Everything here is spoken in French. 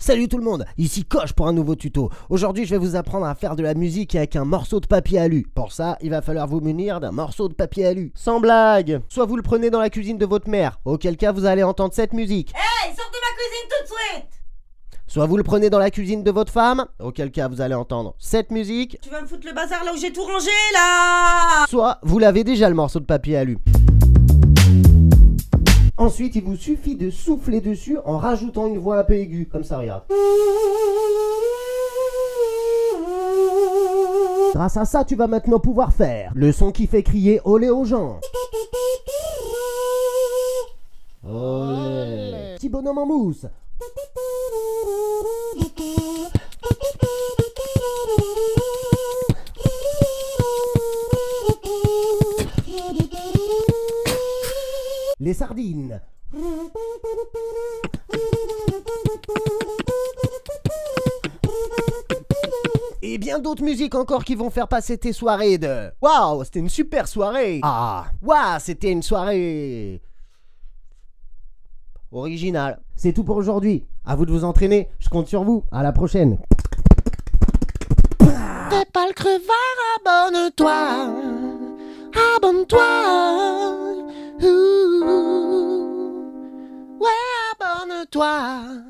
Salut tout le monde, ici Coche pour un nouveau tuto. Aujourd'hui je vais vous apprendre à faire de la musique avec un morceau de papier alu. Pour ça, il va falloir vous munir d'un morceau de papier alu. Sans blague. Soit vous le prenez dans la cuisine de votre mère, auquel cas vous allez entendre cette musique. Hey, sors de ma cuisine tout de suite! Soit vous le prenez dans la cuisine de votre femme, auquel cas vous allez entendre cette musique. Tu vas me foutre le bazar là où j'ai tout rangé là! Soit vous l'avez déjà le morceau de papier alu. Ensuite, il vous suffit de souffler dessus en rajoutant une voix un peu aiguë, comme ça, regarde. Grâce à ça, tu vas maintenant pouvoir faire le son qui fait crier olé aux gens. Olé. Petit bonhomme en mousse. Les sardines. Et bien d'autres musiques encore qui vont faire passer tes soirées de... Waouh, c'était une super soirée. Ah, waouh, c'était une soirée... originale. C'est tout pour aujourd'hui. À vous de vous entraîner. Je compte sur vous. À la prochaine. Fais pas le crevard, abonne-toi. Abonne-toi. Ouais, abonne-toi.